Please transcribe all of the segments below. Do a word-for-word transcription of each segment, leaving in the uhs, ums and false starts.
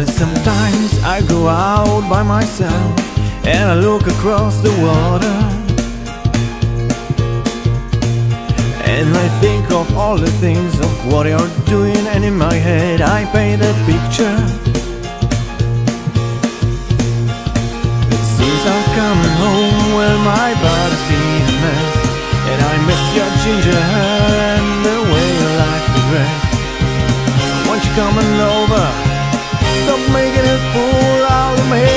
Well, sometimes I go out by myself and I look across the water, and I think of all the things of what you're doing, and in my head I paint a picture. Since I've come home, well, my body's been a mess, and I miss your ginger hair and the way you like to dress. Won't you come on over? Stop making a fool out of me.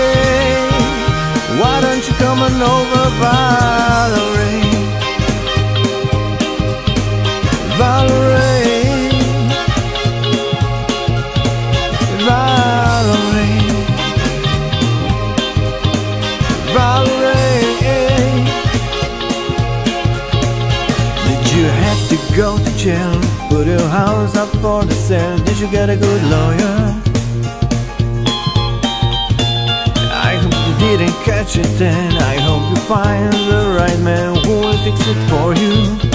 Why don't you come on over, Valerie? Valerie, Valerie, Valerie. Did you have to go to jail? Put your house up for the sale? Did you get a good lawyer? I hope you didn't catch it then. I hope you find the right man who will fix it for you.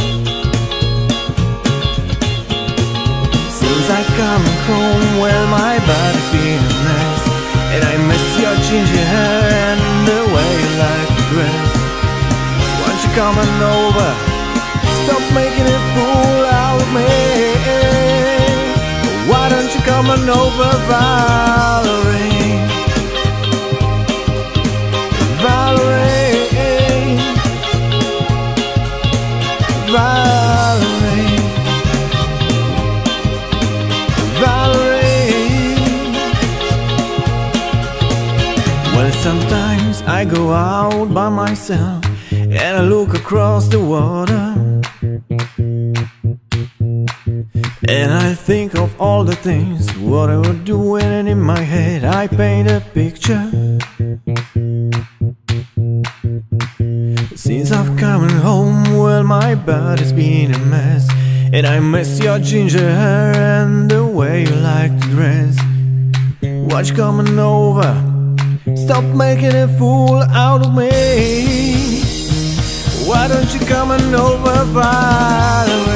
Since I come home, well, my body's been a mess, and I miss your ginger hair and the way you like to dress. Won't you come on over? Stop making a fool out of me. Why don't you come on over, Valerie? Valerie, Valerie, Valerie. Well, sometimes I go out by myself and I look across the water, and I think of all the things what I would do, and in my head I paint a picture. Since I've come home, well, my body's been a mess, and I miss your ginger hair and the way you like to dress. Watch you coming over? Stop making a fool out of me. Why don't you come on over, Valerie?